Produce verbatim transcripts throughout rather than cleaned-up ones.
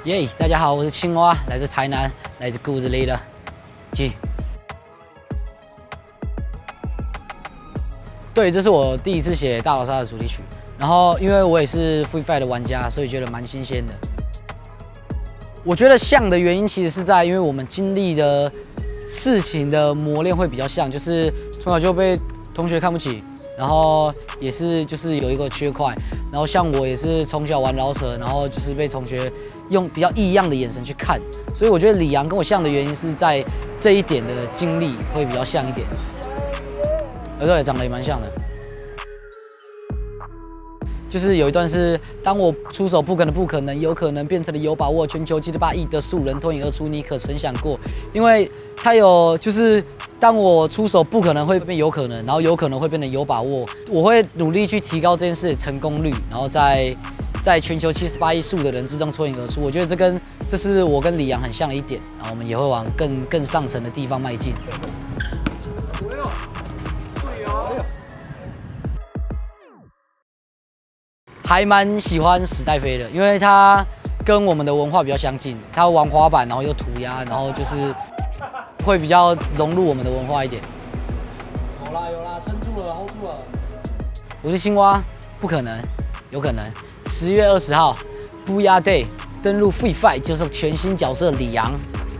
耶、yeah, 大家好，我是青蛙，来自台南，来自故事里的鸡。对，这是我第一次写大逃杀的主题曲，然后因为我也是 Free Fire 的玩家，所以觉得蛮新鲜的。我觉得像的原因其实是在，因为我们经历的事情的磨练会比较像，就是从小就被同学看不起。 然后也是就是有一个缺块，然后像我也是从小玩老舍，然后就是被同学用比较异样的眼神去看，所以我觉得李阳跟我像的原因是在这一点的经历会比较像一点，呃对，长得也蛮像的。就是有一段是当我出手不可能不可能，有可能变成了有把握，全球七十八亿的素人脱颖而出，你可曾想过？因为他有就是。 当我出手不可能会变有可能，然后有可能会变得有把握，我会努力去提高这件事的成功率，然后在在全球七十八亿数的人之中脱颖而出。我觉得这跟这是我跟李阳很像的一点，然后我们也会往更更上层的地方迈进。还蛮喜欢史戴飞的，因为他跟我们的文化比较相近，他玩滑板，然后又涂鸦，然后就是。 会比较融入我们的文化一点。有啦有啦，撑住了 ，hold 住了。我是青蛙，不可能，有可能。十月二十号 ，Booyah Day， 登陆 Free Fire 就是全新角色李阳。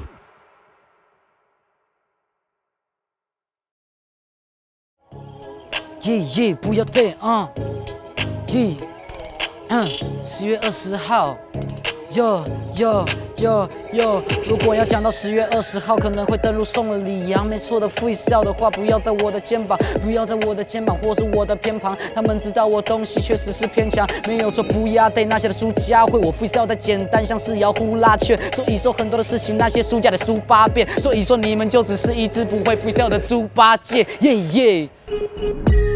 耶耶 ，Booyah Day 啊，耶，嗯，十月二十号，哟哟。 哟哟，如果要讲到十月二十号，可能会登陆送了李阳。没错的 freestyle 的话，不要在我的肩膀，不要在我的肩膀，或是我的偏旁。他们知道我东西确实是偏强，没有错。不要对那些的输家会我 freestyle 再简单，像是摇呼啦圈。所以说很多的事情，那些输家得输八遍。所以说你们就只是一只不会 freestyle 的猪八戒，耶耶。